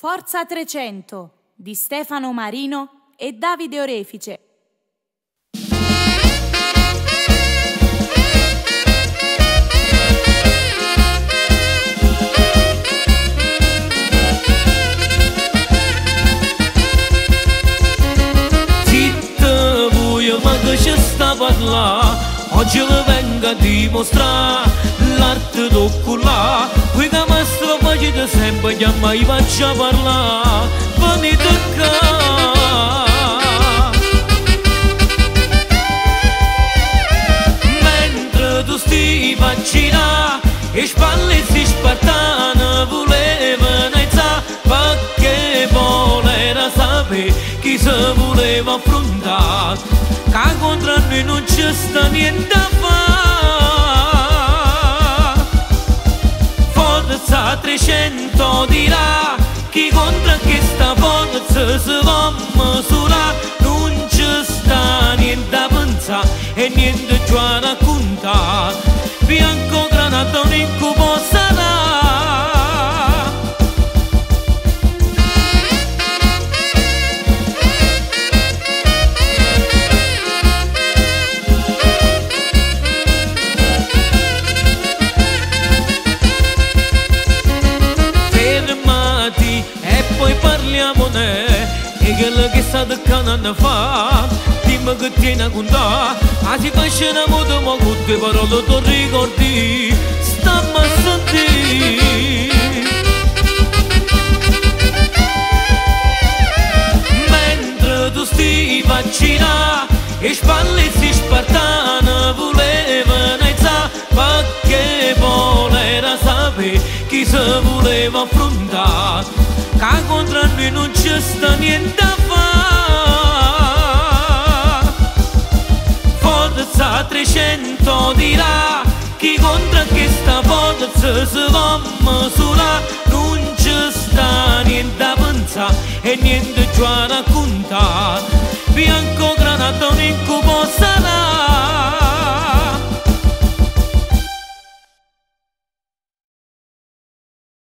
Forza 300 di Stefano Marino e Davide Orefice. Zitto voi, ma che ci sta a parlare? Oggi vi vengo a dimostrare l'arte d'occulà. Qui che mi sto facendo sempre che mai faccio parlare. Venite qua. Mentre tu stai vaccinando e spalle si spartano volevano aizzare, perché voleva sapere chi si voleva affrontare, che contro noi non c'è sta niente a fare. Forza 300 dirà chi contro questa forza si va misurare, non c'è sta niente a pensare e niente già a raccontare. Bianco granato un incubo sarà. Fermati e poi parliamone, e quello che sta toccando fa, dimmi che tieni a contare. Si faccia una moto ma con due parole tu ricordi, stammi a sentire. Mentre tu stai vaccinando e spalle si spartano volevano aizzare, perché voleva sapere chi si voleva affrontare, che contro noi non c'è sta niente a fare. Forza 300 dirà chi contro questa forza si va misurare, non c'è sta niente a pensare e niente già a raccontare. Bianco granato un incubo